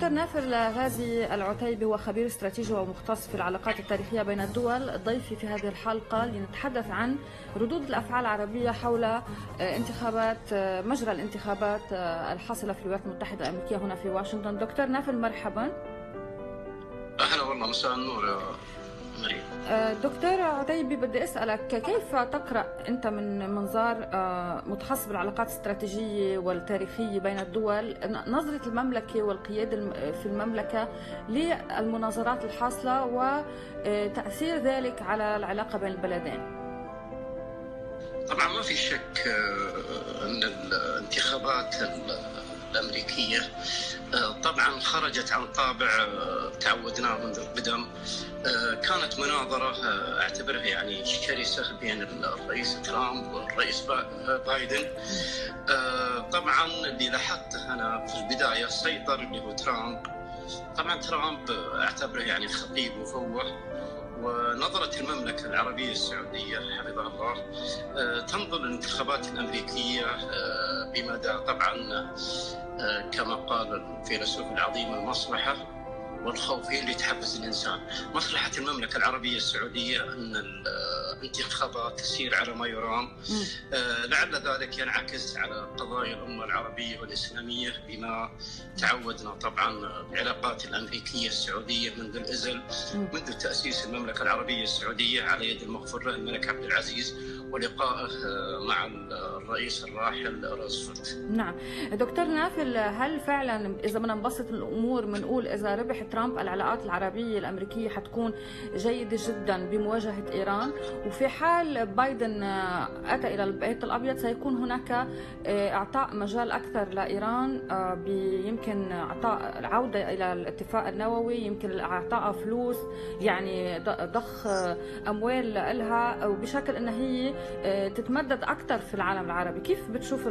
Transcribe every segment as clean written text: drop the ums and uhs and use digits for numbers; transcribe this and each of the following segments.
دكتور نافل غازي العتيبي هو خبير استراتيجي ومختص في العلاقات التاريخية بين الدول، ضيفي في هذه الحلقة لنتحدث عن ردود الأفعال العربية حول انتخابات مجرى الانتخابات الحاصلة في الولايات المتحدة الأمريكية هنا في واشنطن. دكتور نافل مرحبا. أهلا والله، مساء النور يا مريم. دكتور عتيبي، بدي أسألك كيف تقرأ أنت من منظار متخصص بالعلاقات الاستراتيجية والتاريخية بين الدول نظرة المملكة والقيادة في المملكة للمناظرات الحاصلة وتأثير ذلك على العلاقة بين البلدين؟ طبعا ما في شك أن الانتخابات الأمريكية طبعا خرجت عن طابع تعودناه منذ القدم. كانت مناظرة أعتبرها يعني شرسة بين الرئيس ترامب والرئيس بايدن. طبعا اللي لاحظته أنا في البداية سيطر اللي هو ترامب. طبعا ترامب أعتبره يعني خطيب مفوه، ونظرة المملكة العربية السعودية حفظها الله تنظر للانتخابات الأمريكية بمدى طبعا كما قال الفيلسوف العظيم المصلحة والخوف هي اللي تحفز الإنسان. مصلحة المملكة العربية السعودية أن الانتخابات تسير على ما يرام، لعل ذلك ينعكس على قضايا الأمة العربية والإسلامية بما تعودنا طبعا العلاقات الأمريكية السعودية منذ الأزل، منذ تأسيس المملكة العربية السعودية على يد المغفور له الملك عبد العزيز ولقائه مع الرئيس الراحل روزفلت. نعم دكتور نافل، هل فعلا إذا بدنا نبسط الأمور بنقول إذا ربح ترامب العلاقات العربية الأمريكية حتكون جيدة جدا بمواجهة إيران، وفي حال بايدن أتى إلى البيت الأبيض سيكون هناك إعطاء مجال أكثر لإيران، يمكن إعطاء العودة إلى الاتفاق النووي، يمكن إعطاء فلوس يعني ضخ أموال لها وبشكل أن هي تتمدد أكثر في العالم العربي. كيف بتشوف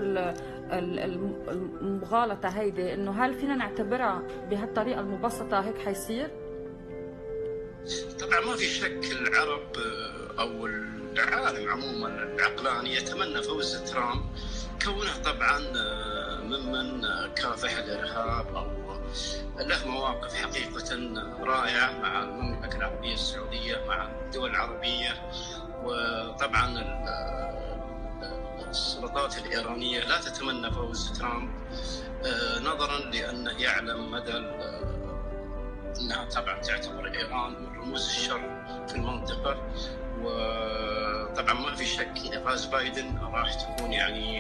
المغالطة هيدي؟ إنه هل فينا نعتبرها بهالطريقة المبسطة هيك حيصير؟ طبعا ما في شك العرب أو العالم عموما العقلاني يتمنى فوز ترامب، كونه طبعا ممن كافح الإرهاب أو له مواقف حقيقة رائعة مع المملكة العربية السعودية مع الدول العربية. وطبعا السلطات الإيرانية لا تتمنى فوز ترامب نظرا لأنه يعلم مدى أنها طبعا تعتبر إيران من رموز الشر في المنطقة. وطبعا ما في شك إذا فاز بايدن راح تكون يعني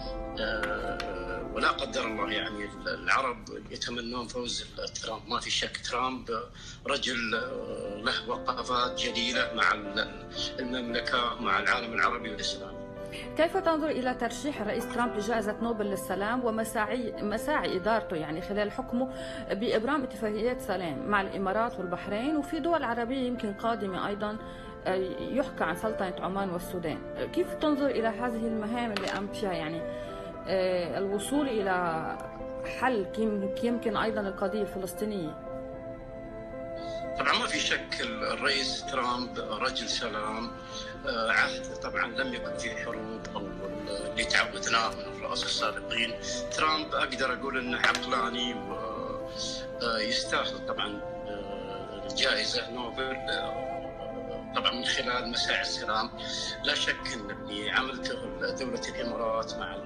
ولا قدر الله يعني العرب يتمنون فوز ترامب. ما في شك ترامب رجل له وقفات جليلة مع المملكة مع العالم العربي والإسلامي. كيف تنظر إلى ترشيح الرئيس ترامب لجائزة نوبل للسلام ومساعي إدارته يعني خلال حكمه بإبرام اتفاقيات سلام مع الإمارات والبحرين وفي دول عربية يمكن قادمة أيضا يحكى عن سلطنة عمان والسودان؟ كيف تنظر إلى هذه المهام اللي قام فيها يعني الوصول إلى حل يمكن أيضا القضية الفلسطينية؟ طبعا ما في شك الرئيس ترامب رجل سلام، عهد طبعا لم يكن في حروب أو اللي تعودناه من الرؤساء السابقين. ترامب أقدر أقول أنه عقلاني ويستاهل طبعا جائزة نوبل طبعا من خلال مساعي السلام. لا شك أن اللي عملته دولة الإمارات مع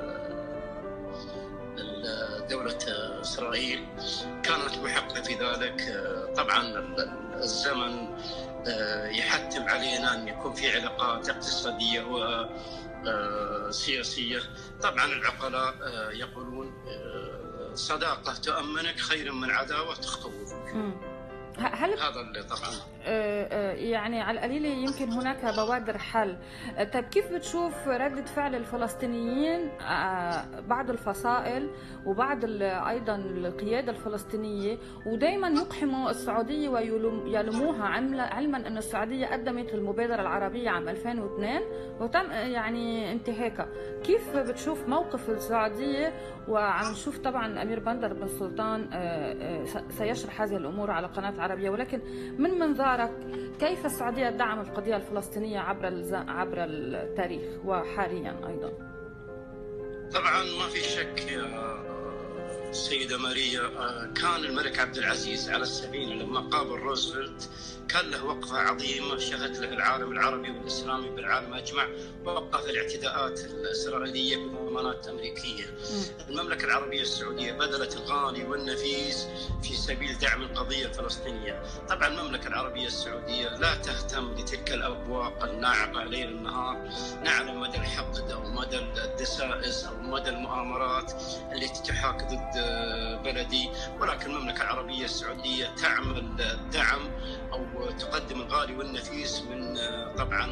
دولة إسرائيل كانت محقة في ذلك. طبعا الزمن يحتم علينا أن يكون في علاقات اقتصادية وسياسية. طبعا العقلاء يقولون صداقة تؤمنك خير من عداوة تخوفك. هل هذا اللي طبعا يعني على القليل يمكن هناك بوادر حل. طيب كيف بتشوف ردة فعل الفلسطينيين بعض الفصائل وبعض أيضا القيادة الفلسطينية، ودائما يقحموا السعودية ويلوموها علما أن السعودية قدمت المبادرة العربية عام 2002 وتم يعني انتهاكها؟ كيف بتشوف موقف السعودية؟ وعم نشوف طبعا الأمير بندر بن سلطان سيشرح هذه الأمور على قناة عربية، ولكن من منظارك كيف السعودية دعمت القضية الفلسطينية عبر التاريخ وحاليا أيضا؟ طبعا ما في شك السيدة ماريا، كان الملك عبد العزيز على السفينة لما قابل روزفلت كان له وقفة عظيمة شهد له العالم العربي والإسلامي بالعالم أجمع، وقف الاعتداءات الإسرائيلية بضمانات أمريكية. المملكة العربية السعودية بذلت الغالي والنفيس في سبيل دعم القضية الفلسطينية. طبعا المملكة العربية السعودية لا تهتم لتلك الأبواق الناعمة ليل نهار، نعلم مدى الحقد أو مدى الدسائس أو مدى المؤامرات التي تحاك ضد بلدي، ولكن المملكة العربية السعودية تعمل دعم أو تقدم الغالي والنفيس من طبعا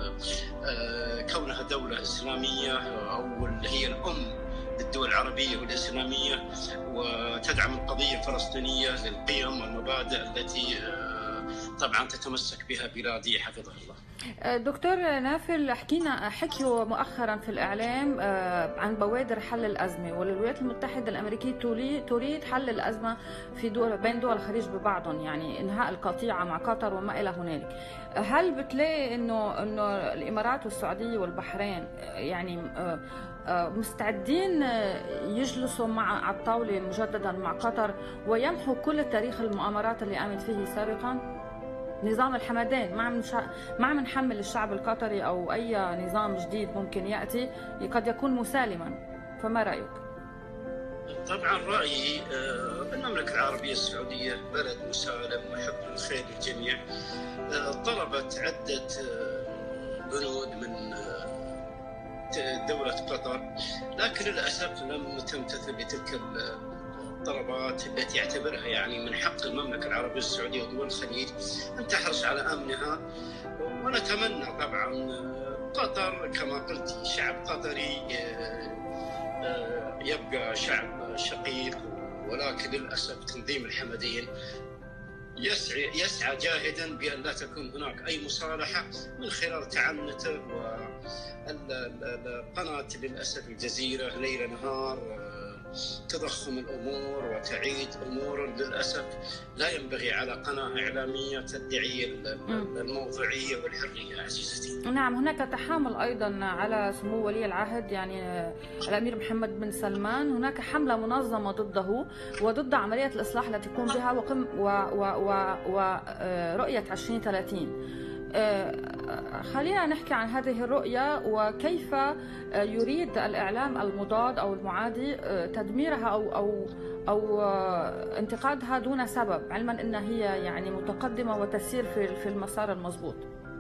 كونها دولة إسلامية أو اللي هي الأم للدول العربية والإسلامية، وتدعم القضية الفلسطينية للقيم والمبادئ التي طبعا تتمسك بها بلادي حفظها الله. دكتور نافل، حكيوا مؤخرا في الإعلام عن بوادر حل الأزمة، والولايات المتحدة الأمريكية تريد حل الأزمة في بين دول الخليج ببعضهم، يعني إنهاء القطيعة مع قطر وما إلى هنالك. هل بتلاقي إنه الإمارات والسعودية والبحرين يعني مستعدين يجلسوا على الطاولة مجددا مع قطر ويمحوا كل تاريخ المؤامرات اللي قامت فيه سابقا؟ نظام الحمدان ما عم نحمل الشعب القطري أو أي نظام جديد ممكن يأتي قد يكون مسالما، فما رأيك؟ طبعا رأيي المملكة العربية السعودية بلد مسالم محب للخير للجميع، طلبت عدة بنود من دولة قطر، لكن للأسف لم تمتثل لتلك الطلبات التي يعتبرها يعني من حق المملكة العربية السعودية ودول الخليج أن تحرص على أمنها. ونتمنى طبعا قطر كما قلت شعب قطري يبقى شعب شقيق، ولكن للأسف تنظيم الحمدين يسعى جاهدا بأن لا تكون هناك أي مصالحة من خلال تعنته والقناة للأسف الجزيرة ليل نهار تضخم الأمور وتعيد أمور للأسف لا ينبغي على قناة إعلامية تدعي الموضوعية والحرية. عزيزتي، نعم، هناك تحامل أيضا على سمو ولي العهد يعني الأمير محمد بن سلمان، هناك حملة منظمة ضده وضد عملية الإصلاح التي تقوم بها ورؤية 2030. خلينا نحكي عن هذه الرؤية وكيف يريد الإعلام المضاد أو المعادي تدميرها أو انتقادها دون سبب، علما أنها هي يعني متقدمة وتسير في المسار المضبوط.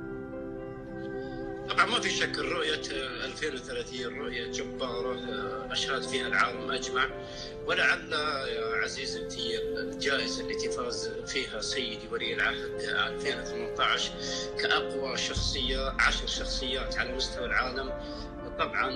طبعا ما في شك الرؤية 2030 رؤية جبارة أشاد فيها العالم أجمع، ولعل يا عزيزتي الجائزة التي فاز فيها سيدي ولي العهد 2018 كأقوى 10 شخصيات على مستوى العالم، طبعا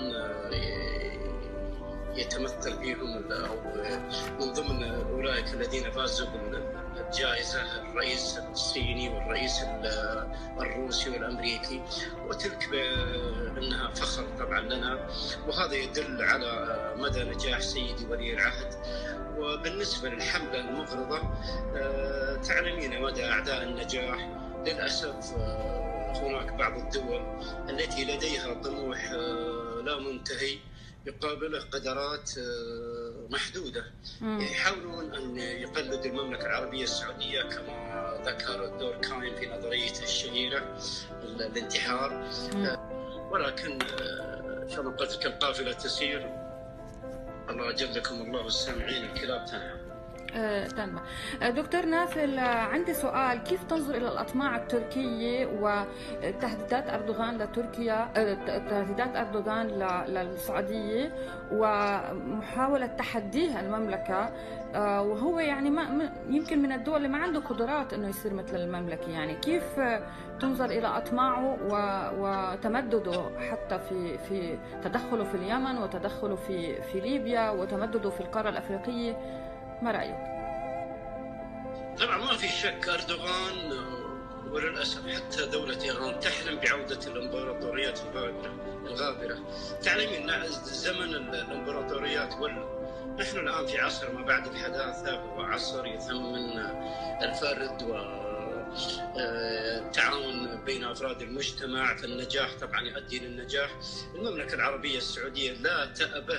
يتمثل فيهم أو من ضمن أولئك الذين فازوا بالجائزة الرئيس الصيني والرئيس الروسي والأمريكي، وتلك بأنها فخر طبعا لنا، وهذا يدل على مدى نجاح سيدي ولي العهد. وبالنسبة للحملة المغرضة تعلمين مدى أعداء النجاح، للأسف هناك بعض الدول التي لديها طموح لا منتهي يقابله قدرات محدودة، يحاولون أن يقلدوا المملكة العربية السعودية كما ذكر دوركايم في نظريته الشهيرة الانتحار، ولكن كما قلت لك القافلة تسير، الله أجلكم الله السامعين، الكلاب تنعم. تمام. دكتور نافل، عندي سؤال، كيف تنظر إلى الأطماع التركية وتهديدات أردوغان لتركيا، تهديدات أردوغان للسعودية ومحاولة تحديها المملكة، وهو يعني يمكن من الدول اللي ما عنده قدرات إنه يصير مثل المملكة، يعني كيف تنظر إلى أطماعه وتمدده حتى في تدخله في اليمن وتدخله في ليبيا وتمدده في القارة الأفريقية؟ ما رأيك؟ طبعا ما في شك أردوغان وللأسف حتى دولة إيران تحلم بعودة الإمبراطوريات الغابرة. تعلمين أن زمن الإمبراطوريات نحن الآن في عصر ما بعد الحداثة، هو عصر يثمن الفرد والتعاون بين أفراد المجتمع، فالنجاح طبعا يؤدي للنجاح. المملكة العربية السعودية لا تأبه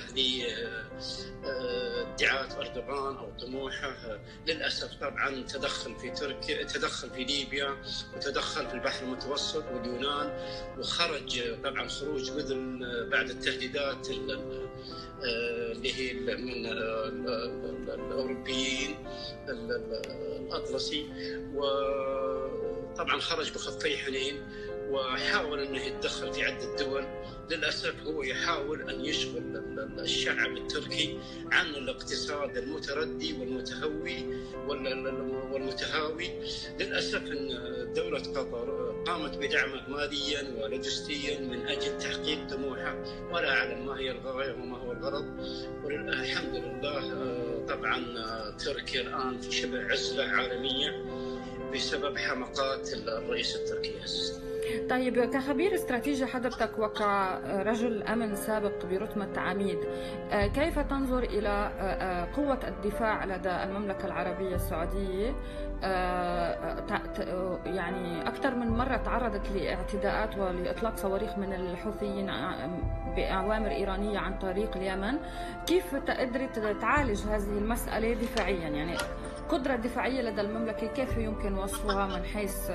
لادعاءات أردوغان أو طموحه. للأسف طبعا تدخل في تركيا، تدخل في ليبيا، وتدخل في البحر المتوسط واليونان، وخرج طبعا خروج مثل بعد التهديدات اللي هي من الأوروبيين الأطلسي، وطبعا خرج بخفي حنين وحاول أنه يتدخل في عدة دول. للأسف هو يحاول أن يشغل الشعب التركي عن الاقتصاد المتردي والمتهاوي. للأسف أن دولة قطر قامت بدعمه ماليا ولوجستيا من أجل تحقيق طموحه، ولا أعلم ما هي الغاية وما هو الغرض. والحمد لله طبعا تركيا الآن في شبه عزلة عالمية بسبب حمقات الرئيس التركي. طيب، كخبير استراتيجي حضرتك وكرجل أمن سابق برتبة عميد، كيف تنظر إلى قوة الدفاع لدى المملكة العربية السعودية؟ يعني أكثر من مرة تعرضت لاعتداءات ولإطلاق صواريخ من الحوثيين بأوامر إيرانية عن طريق اليمن. كيف تقدري تعالج هذه المسألة دفاعيا؟ يعني القدرة الدفاعية لدى المملكة كيف يمكن وصفها من حيث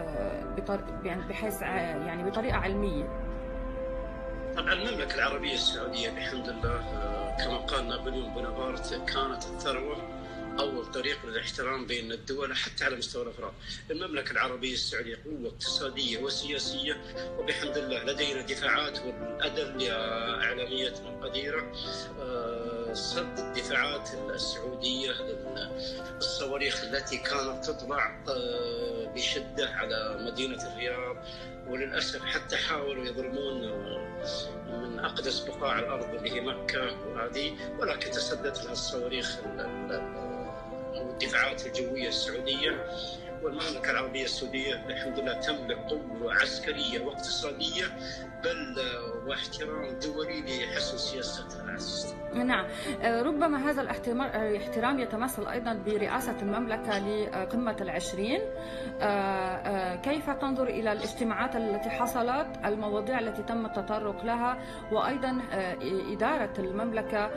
بطريقة علمية؟ طبعا المملكة العربية السعودية بحمد الله كما قال نابليون بونابرت كانت الثروة أول طريق للاحترام بين الدول حتى على مستوى الأفراد. المملكة العربية السعودية قوة اقتصادية وسياسية، وبحمد الله لدينا دفاعات. والأدل يا إعلاميتنا القديرة صد الدفاعات السعودية للصواريخ التي كانت تطلع بشدة على مدينة الرياض، وللأسف حتى حاولوا يضربون من أقدس بقاع الأرض اللي هي مكة وهذه، ولكن تسدت لها الصواريخ والدفاعات الجوية السعودية. والمملكة العربية السعودية الحمد لله تملك قوة عسكرية واقتصادية بل واحترام دولي لحسن سياستها العزيزة. نعم، ربما هذا الاحترام يتمثل أيضا برئاسة المملكة لقمة ال20. كيف تنظر إلى الاجتماعات التي حصلت، المواضيع التي تم التطرق لها، وأيضا إدارة المملكة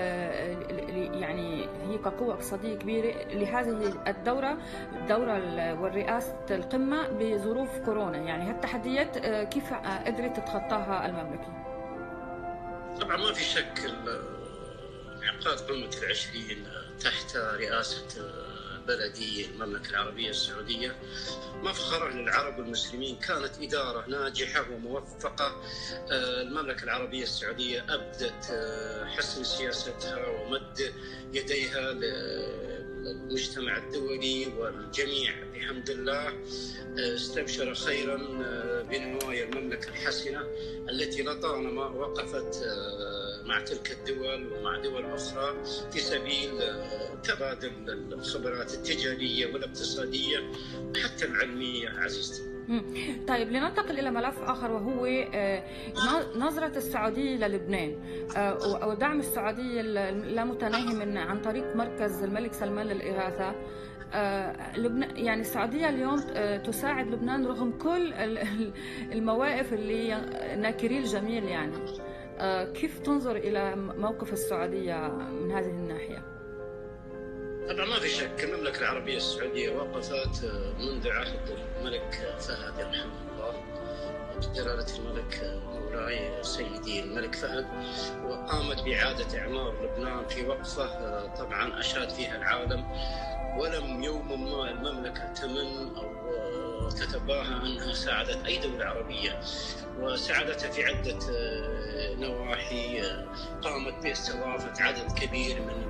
يعني هي كقوة اقتصادية كبيرة لهذه الدورة والرئاسة القمة بظروف كورونا؟ يعني هالتحديات كيف قدرت تتخطاها المملكة؟ طبعا ما في شك انعقاد قمة ال20 تحت رئاسة بلدي المملكة العربية السعودية مفخرة للعرب والمسلمين. كانت إدارة ناجحة وموفقة. المملكة العربية السعودية أبدت حسن سياستها ومد يديها للمجتمع الدولي، والجميع بحمد الله استبشر خيرا بنوايا المملكة الحسنة التي لطالما وقفت مع تلك الدول ومع دول أخرى في سبيل تبادل الخبرات التجارية والاقتصادية حتى العلمية عزيزتي. طيب، لننتقل إلى ملف آخر، وهو نظرة السعودية للبنان ودعم السعودية اللامتناهي عن طريق مركز الملك سلمان للإغاثة. يعني السعودية اليوم تساعد لبنان رغم كل المواقف اللي ناكري الجميل. يعني كيف تنظر إلى موقف السعودية من هذه الناحية؟ طبعا ما في شك المملكة العربية السعودية وقفت منذ عهد الملك فهد رحمه الله، جلالة الملك مولاي سيدي الملك فهد، وقامت بإعادة إعمار لبنان في وقفة طبعا أشاد فيها العالم. ولم يوم ما المملكة تمن أو تتباهى أنها ساعدت أي دولة عربية، وساعدتها في عدة نواحي. قامت باستضافة عدد كبير من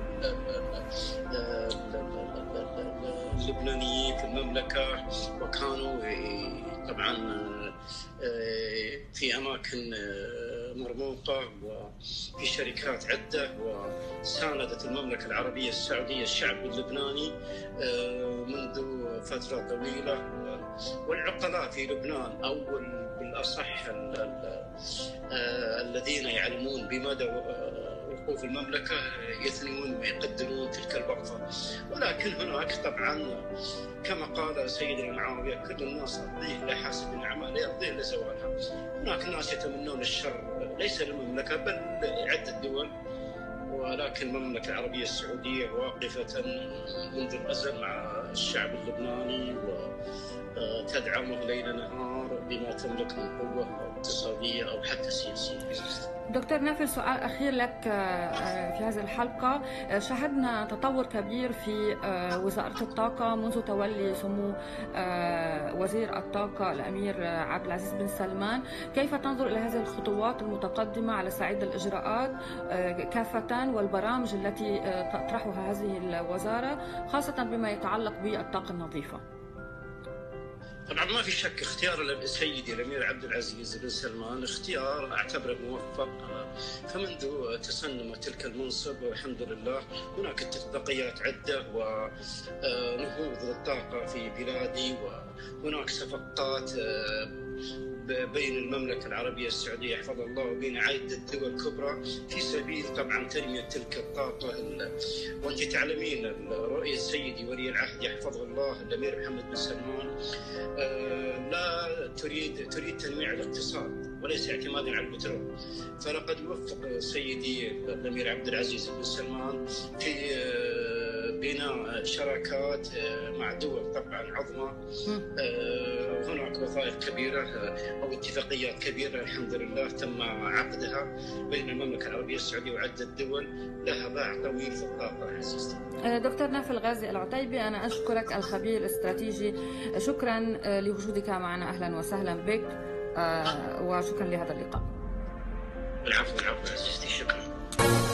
اللبنانيين في المملكة، وكانوا طبعا في أماكن مرموقة وفي شركات عدة، وساندت المملكة العربية السعودية الشعب اللبناني منذ فترة طويلة. والعقلاء في لبنان أو بالأصح الذين يعلمون بمدى وقوف المملكة يثنون ويقدرون تلك الوقفة. ولكن هناك طبعا كما قال سيدنا معاوية كل الناس تضيع لحسب الأعمال لا يرضي الا زوالها. هناك ناس يتمنون الشر ليس للمملكه بل لعده دول، ولكن المملكه العربيه السعوديه واقفه منذ الازل مع الشعب اللبناني وتدعمه ليل نهار بما تملك من قوه اقتصاديه او حتى سياسيه. دكتور نافل، سؤال أخير لك في هذه الحلقة. شهدنا تطور كبير في وزارة الطاقة منذ تولي سمو وزير الطاقة الأمير عبد العزيز بن سلمان. كيف تنظر إلى هذه الخطوات المتقدمة على صعيد الإجراءات كافة والبرامج التي تطرحها هذه الوزارة خاصة بما يتعلق بالطاقة النظيفة؟ طبعا ما في شك اختيار سيدي الامير عبد العزيز بن سلمان اختيار اعتبره موفق. فمنذ تسنم تلك المنصب والحمد لله هناك اتفاقيات عده ونهوض للطاقه في بلادي، وهناك صفقات بين المملكة العربية السعودية حفظها الله وبين عدة دول كبرى في سبيل طبعا تنمية تلك الطاقة. وانت تعلمين رؤية سيدي ولي العهد يحفظه الله الأمير محمد بن سلمان لا تريد تنمية الاقتصاد وليس اعتمادا على البترول، فلقد يوفق سيدي الأمير عبد العزيز بن سلمان في بناء شراكات مع دول طبعا عظمى. هناك وثائق كبيرة أو اتفاقيات كبيرة الحمد لله تم عقدها بين المملكة العربية السعودية وعدة دول لها باع طويل في الطاقة. عزيزتي دكتور نافل غازي العتيبي، أنا أشكرك الخبير الاستراتيجي، شكرا لوجودك معنا، أهلا وسهلا بك وشكرا لهذا اللقاء. العفو عزيزتي، شكرا.